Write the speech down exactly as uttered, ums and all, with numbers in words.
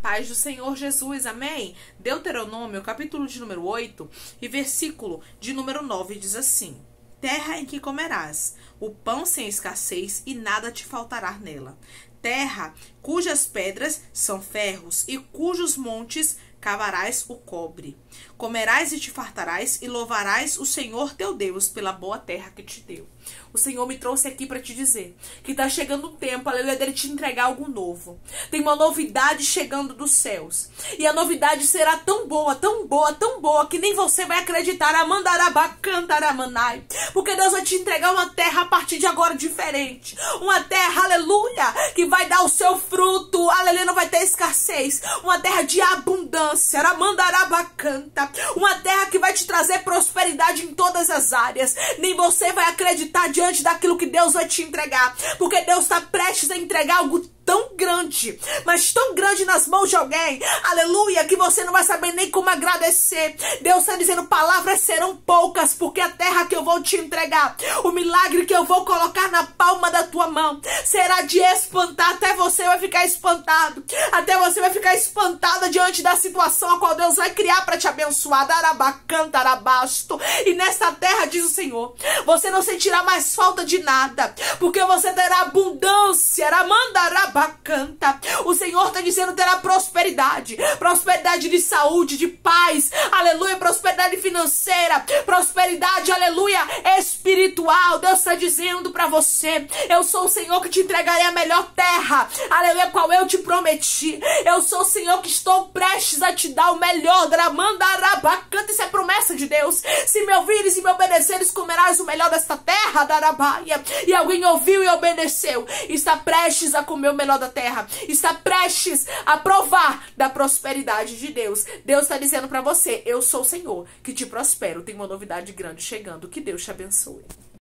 paz do Senhor Jesus, amém? Deuteronômio, capítulo de número oito e versículo de número nove diz assim: terra em que comerás o pão sem escassez e nada te faltará nela. Terra cujas pedras são ferros e cujos montes cavarás o cobre. Comerás e te fartarás e louvarás o Senhor teu Deus pela boa terra que te deu. O Senhor me trouxe aqui para te dizer que tá chegando um tempo, aleluia, dele te entregar algo novo. Tem uma novidade chegando dos céus. E a novidade será tão boa, tão boa, tão boa, que nem você vai acreditar. Amandarabacantaраmanai. Porque Deus vai te entregar uma terra a partir de agora diferente. Uma terra, aleluia, que vai dar o seu fruto. Aleluia, não vai ter escassez. Uma terra de abundância. Ramandarabacanta. Uma terra que vai te trazer prosperidade em todas as áreas. Nem você vai acreditar diante daquilo que Deus vai te entregar, porque Deus está prestes a entregar algo tão grande, mas tão grande nas mãos de alguém, aleluia, que você não vai saber nem como agradecer. Deus está dizendo: palavras serão poucas, porque a terra que eu vou te entregar, o milagre que eu vou colocar na palma da tua mão, será de espantar. Até você vai ficar espantado, até você vai ficar espantada diante da situação a qual Deus vai criar para te abençoar. Darabacantarabasto. E nessa terra, diz o Senhor, você não sentirá mais falta de nada, porque você terá abundância. Ramandarabacanta. Bacanta. O Senhor está dizendo: terá prosperidade, prosperidade de saúde, de paz, aleluia, prosperidade financeira, prosperidade, aleluia, espiritual. Deus está dizendo para você: eu sou o Senhor que te entregarei a melhor terra, aleluia, qual eu te prometi. Eu sou o Senhor que estou prestes a te dar o melhor. Dramandarabacanta. Isso é promessa de Deus. Se me ouvires e me obedeceres, comerás o melhor desta terra. Darabaia. E alguém ouviu e obedeceu, está prestes a comer o melhor da terra, está prestes a provar da prosperidade de Deus. Deus está dizendo para você: eu sou o Senhor que te prospero. Tem uma novidade grande chegando. Que Deus te abençoe.